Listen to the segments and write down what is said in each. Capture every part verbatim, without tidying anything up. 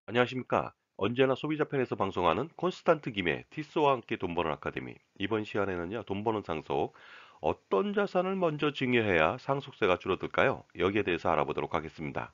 안녕하십니까. 언제나 소비자 편에서 방송하는 콘스탄트 김의 티스와 함께 돈 버는 아카데미. 이번 시간에는요, 돈 버는 상속. 어떤 자산을 먼저 증여해야 상속세가 줄어들까요? 여기에 대해서 알아보도록 하겠습니다.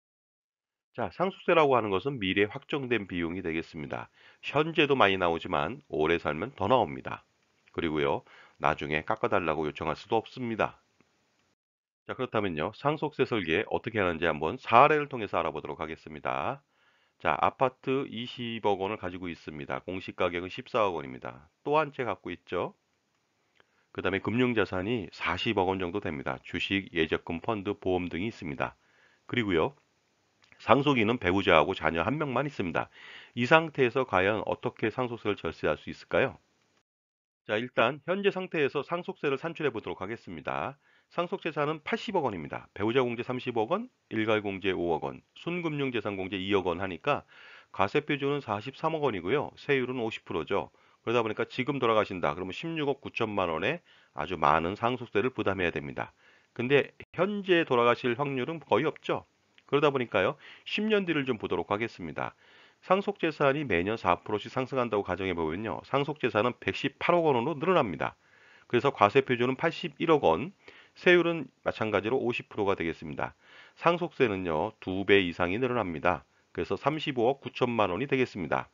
자, 상속세라고 하는 것은 미래 확정된 비용이 되겠습니다. 현재도 많이 나오지만 오래 살면 더 나옵니다. 그리고요, 나중에 깎아달라고 요청할 수도 없습니다. 자, 그렇다면요, 상속세 설계 어떻게 하는지 한번 사례를 통해서 알아보도록 하겠습니다. 자, 아파트 이십억 원을 가지고 있습니다. 공시 가격은 십사억 원입니다. 또 한 채 갖고 있죠. 그 다음에 금융자산이 사십억 원 정도 됩니다. 주식, 예적금, 펀드, 보험 등이 있습니다. 그리고요, 상속인은 배우자하고 자녀 한 명만 있습니다. 이 상태에서 과연 어떻게 상속세를 절세할 수 있을까요? 자, 일단 현재 상태에서 상속세를 산출해 보도록 하겠습니다. 상속재산은 팔십억 원입니다. 배우자 공제 삼십억 원, 일괄 공제 오억 원, 순금융재산 공제 이억 원 하니까 과세표준은 사십삼억 원이고요. 세율은 오십 퍼센트죠. 그러다 보니까 지금 돌아가신다. 그러면 십육억 구천만 원의 아주 많은 상속세를 부담해야 됩니다. 근데 현재 돌아가실 확률은 거의 없죠. 그러다 보니까요. 십 년 뒤를 좀 보도록 하겠습니다. 상속재산이 매년 사 퍼센트씩 상승한다고 가정해 보면요. 상속재산은 백십팔억 원으로 늘어납니다. 그래서 과세표준은 팔십일억 원, 세율은 마찬가지로 오십 퍼센트가 되겠습니다. 상속세는요, 두 배 이상이 늘어납니다. 그래서 삼십오억 구천만 원이 되겠습니다.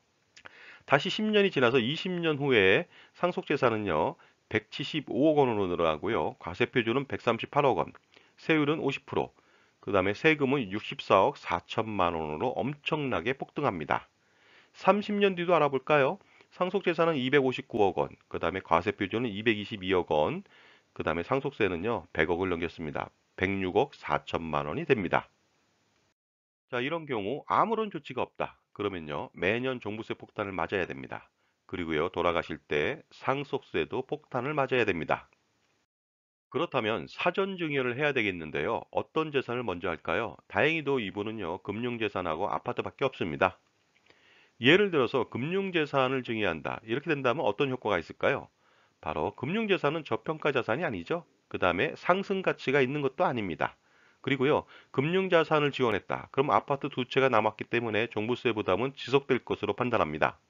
다시 십 년이 지나서 이십 년 후에 상속재산은요, 백칠십오억 원으로 늘어나고요. 과세표준은 백삼십팔억 원, 세율은 오십 퍼센트, 그 다음에 세금은 육십사억 사천만 원으로 엄청나게 폭등합니다. 삼십 년 뒤도 알아볼까요? 상속재산은 이백오십구억 원, 그 다음에 과세표준은 이백이십이억 원, 그 다음에 상속세는요, 백억을 넘겼습니다. 백육억 사천만 원이 됩니다. 자, 이런 경우 아무런 조치가 없다. 그러면요, 매년 종부세 폭탄을 맞아야 됩니다. 그리고요, 돌아가실 때 상속세도 폭탄을 맞아야 됩니다. 그렇다면 사전 증여를 해야 되겠는데요. 어떤 재산을 먼저 할까요? 다행히도 이분은요, 금융재산하고 아파트밖에 없습니다. 예를 들어서 금융재산을 증여한다. 이렇게 된다면 어떤 효과가 있을까요? 바로 금융재산은 저평가 자산이 아니죠. 그 다음에 상승 가치가 있는 것도 아닙니다. 그리고요, 금융자산을 지원했다. 그럼 아파트 두 채가 남았기 때문에 종부세 부담은 지속될 것으로 판단합니다.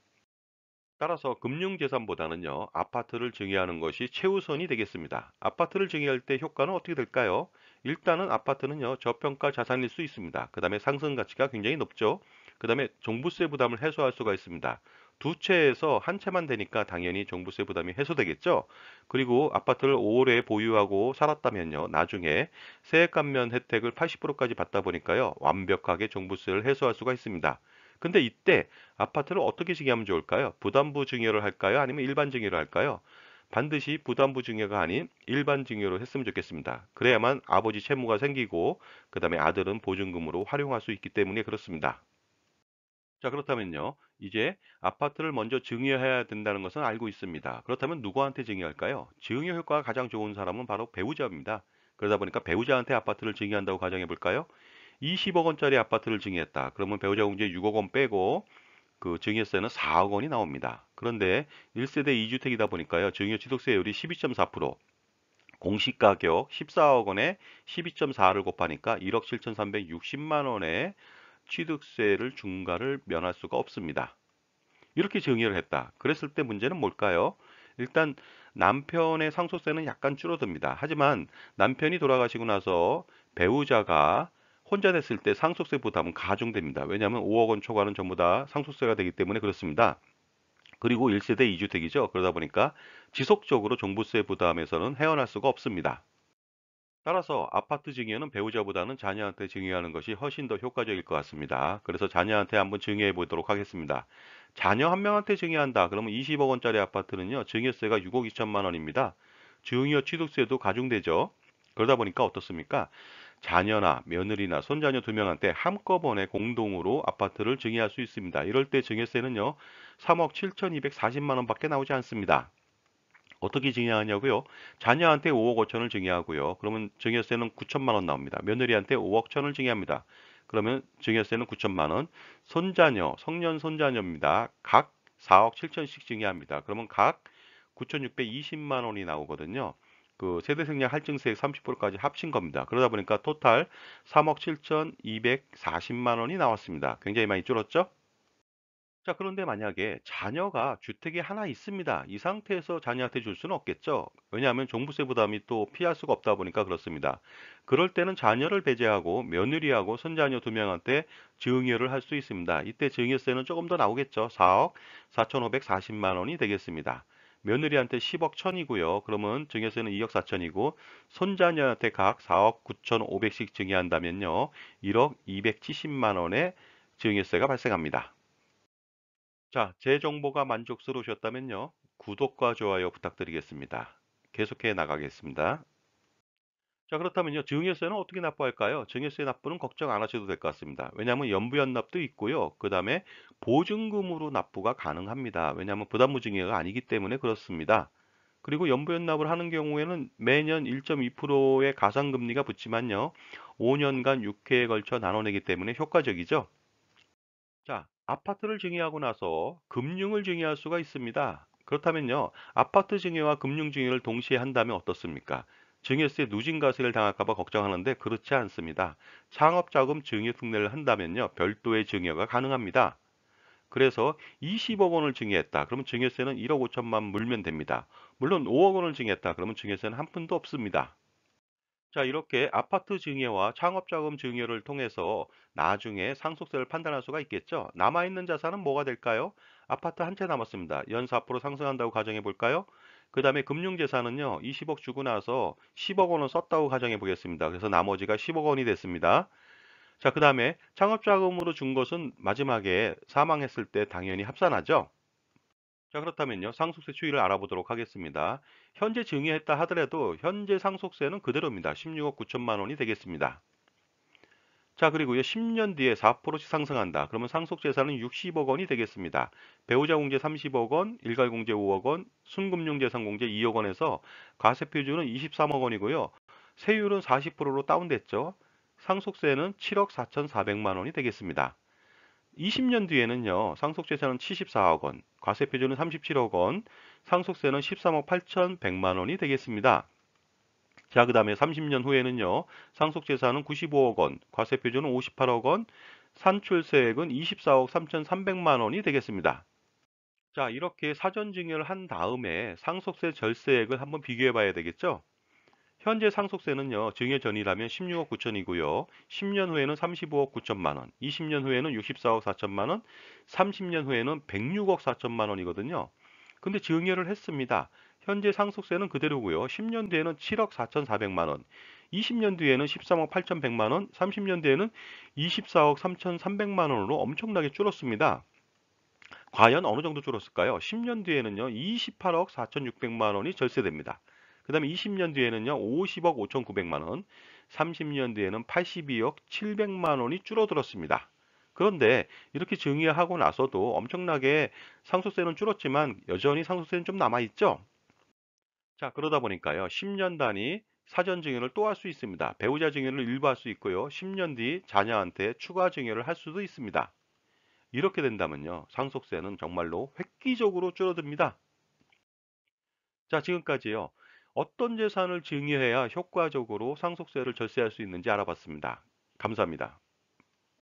따라서 금융재산보다는요, 아파트를 증여하는 것이 최우선이 되겠습니다. 아파트를 증여할 때 효과는 어떻게 될까요? 일단은 아파트는요, 저평가 자산일 수 있습니다. 그 다음에 상승 가치가 굉장히 높죠. 그 다음에 종부세 부담을 해소할 수가 있습니다. 두 채에서 한 채만 되니까 당연히 종부세 부담이 해소되겠죠. 그리고 아파트를 오래 보유하고 살았다면요, 나중에 세액 감면 혜택을 팔십 퍼센트까지 받다 보니까요, 완벽하게 종부세를 해소할 수가 있습니다. 근데 이때 아파트를 어떻게 증여하면 좋을까요? 부담부 증여를 할까요? 아니면 일반 증여를 할까요? 반드시 부담부 증여가 아닌 일반 증여로 했으면 좋겠습니다. 그래야만 아버지 채무가 생기고 그다음에 아들은 보증금으로 활용할 수 있기 때문에 그렇습니다. 자, 그렇다면요. 이제 아파트를 먼저 증여해야 된다는 것은 알고 있습니다. 그렇다면 누구한테 증여할까요? 증여 효과가 가장 좋은 사람은 바로 배우자입니다. 그러다 보니까 배우자한테 아파트를 증여한다고 가정해 볼까요? 이십억 원짜리 아파트를 증여했다. 그러면 배우자 공제 육억 원 빼고 그 증여세는 사억 원이 나옵니다. 그런데 일 세대 이 주택이다 보니까요. 증여취득세율이 십이 점 사 퍼센트, 공시가격 십사억 원에 십이 점 사를 곱하니까 일억 칠천삼백육십만 원의 취득세를 중과를 면할 수가 없습니다. 이렇게 정의를 했다. 그랬을 때 문제는 뭘까요? 일단 남편의 상속세는 약간 줄어듭니다. 하지만 남편이 돌아가시고 나서 배우자가 혼자 됐을 때 상속세 부담은 가중됩니다. 왜냐하면 오억 원 초과는 전부 다 상속세가 되기 때문에 그렇습니다. 그리고 일 세대 이 주택이죠. 그러다 보니까 지속적으로 종부세 부담에서는 헤어날 수가 없습니다. 따라서 아파트 증여는 배우자보다는 자녀한테 증여하는 것이 훨씬 더 효과적일 것 같습니다. 그래서 자녀한테 한번 증여해 보도록 하겠습니다. 자녀 한 명한테 증여한다. 그러면 이십억 원짜리 아파트는요, 증여세가 육억 이천만 원입니다. 증여 취득세도 가중되죠. 그러다 보니까 어떻습니까? 자녀나 며느리나 손자녀 두 명한테 한꺼번에 공동으로 아파트를 증여할 수 있습니다. 이럴 때 증여세는요, 삼억 칠천이백사십만 원밖에 나오지 않습니다. 어떻게 증여하냐고요? 자녀한테 오억 오천을 증여하고요. 그러면 증여세는 구천만 원 나옵니다. 며느리한테 오억 천을 증여합니다. 그러면 증여세는 구천만 원. 손자녀, 성년 손자녀입니다. 각 사억 칠천씩 증여합니다. 그러면 각 구천육백이십만 원이 나오거든요. 그 세대생략 할증세액 삼십 퍼센트까지 합친 겁니다. 그러다 보니까 토탈 삼억 칠천이백사십만 원이 나왔습니다. 굉장히 많이 줄었죠? 자, 그런데 만약에 자녀가 주택이 하나 있습니다. 이 상태에서 자녀한테 줄 수는 없겠죠. 왜냐하면 종부세 부담이 또 피할 수가 없다 보니까 그렇습니다. 그럴 때는 자녀를 배제하고 며느리하고 손자녀 두 명한테 증여를 할 수 있습니다. 이때 증여세는 조금 더 나오겠죠. 사억 사천오백사십만 원이 되겠습니다. 며느리한테 십억 천이고요. 그러면 증여세는 이억 사천이고 손자녀한테 각 사억 구천오백씩 증여한다면요. 일억 이백칠십만 원의 증여세가 발생합니다. 자, 제 정보가 만족스러우셨다면요. 구독과 좋아요 부탁드리겠습니다. 계속해 나가겠습니다. 자, 그렇다면요. 증여세는 어떻게 납부할까요? 증여세 납부는 걱정 안 하셔도 될 것 같습니다. 왜냐하면 연부연납도 있고요. 그 다음에 보증금으로 납부가 가능합니다. 왜냐하면 부담부증여가 아니기 때문에 그렇습니다. 그리고 연부연납을 하는 경우에는 매년 일 점 이 퍼센트의 가상금리가 붙지만요. 오 년간 육 회에 걸쳐 나눠내기 때문에 효과적이죠. 자, 아파트를 증여하고 나서 금융을 증여할 수가 있습니다. 그렇다면요, 아파트 증여와 금융 증여를 동시에 한다면 어떻습니까? 증여세 누진과세를 당할까 봐 걱정하는데 그렇지 않습니다. 창업자금 증여 특례를 한다면요, 별도의 증여가 가능합니다. 그래서 이십억 원을 증여했다. 그러면 증여세는 일억 오천만 물면 됩니다. 물론 오억 원을 증여했다. 그러면 증여세는 한 푼도 없습니다. 자, 이렇게 아파트 증여와 창업자금 증여를 통해서 나중에 상속세를 판단할 수가 있겠죠. 남아있는 자산은 뭐가 될까요? 아파트 한 채 남았습니다. 연 사 퍼센트 상승한다고 가정해 볼까요? 그 다음에 금융재산은요, 이십억 주고 나서 십억 원을 썼다고 가정해 보겠습니다. 그래서 나머지가 십억 원이 됐습니다. 자, 그 다음에 창업자금으로 준 것은 마지막에 사망했을 때 당연히 합산하죠. 자, 그렇다면요. 상속세 추이를 알아보도록 하겠습니다. 현재 증여했다 하더라도 현재 상속세는 그대로입니다. 십육억 구천만 원이 되겠습니다. 자, 그리고요. 십 년 뒤에 사 퍼센트씩 상승한다. 그러면 상속재산은 육십억 원이 되겠습니다. 배우자 공제 삼십억 원, 일괄 공제 오억 원, 순금융재산 공제 이억 원에서 과세표준은 이십삼억 원이고요. 세율은 사십 퍼센트로 다운됐죠. 상속세는 칠억 사천사백만 원이 되겠습니다. 이십 년 뒤에는요, 상속재산은 칠십사억 원, 과세표준은 삼십칠억 원, 상속세는 십삼억 팔천백만 원이 되겠습니다. 자, 그 다음에 삼십 년 후에는요, 상속재산은 구십오억 원, 과세표준은 오십팔억 원, 산출세액은 이십사억 삼천삼백만 원이 되겠습니다. 자, 이렇게 사전 증여를 한 다음에 상속세 절세액을 한번 비교해 봐야 되겠죠? 현재 상속세는요, 증여 전이라면 십육억 구천이고요. 십 년 후에는 삼십오억 구천만 원, 이십 년 후에는 육십사억 사천만 원, 삼십 년 후에는 백육억 사천만 원이거든요. 근데 증여를 했습니다. 현재 상속세는 그대로고요. 십 년 뒤에는 칠억 사천사백만 원, 이십 년 뒤에는 십삼억 팔천백만 원, 삼십 년 뒤에는 이십사억 삼천삼백만 원으로 엄청나게 줄었습니다. 과연 어느 정도 줄었을까요? 십 년 뒤에는요, 이십팔억 사천육백만 원이 절세됩니다. 그 다음에 이십 년 뒤에는요, 오십억 오천구백만 원, 삼십 년 뒤에는 팔십이억 칠백만 원이 줄어들었습니다. 그런데 이렇게 증여하고 나서도 엄청나게 상속세는 줄었지만 여전히 상속세는 좀 남아있죠? 자, 그러다 보니까요, 십 년 단위 사전 증여를 또 할 수 있습니다. 배우자 증여를 일부 할 수 있고요, 십 년 뒤 자녀한테 추가 증여를 할 수도 있습니다. 이렇게 된다면요, 상속세는 정말로 획기적으로 줄어듭니다. 자, 지금까지요. 어떤 재산을 증여해야 효과적으로 상속세를 절세할 수 있는지 알아봤습니다. 감사합니다.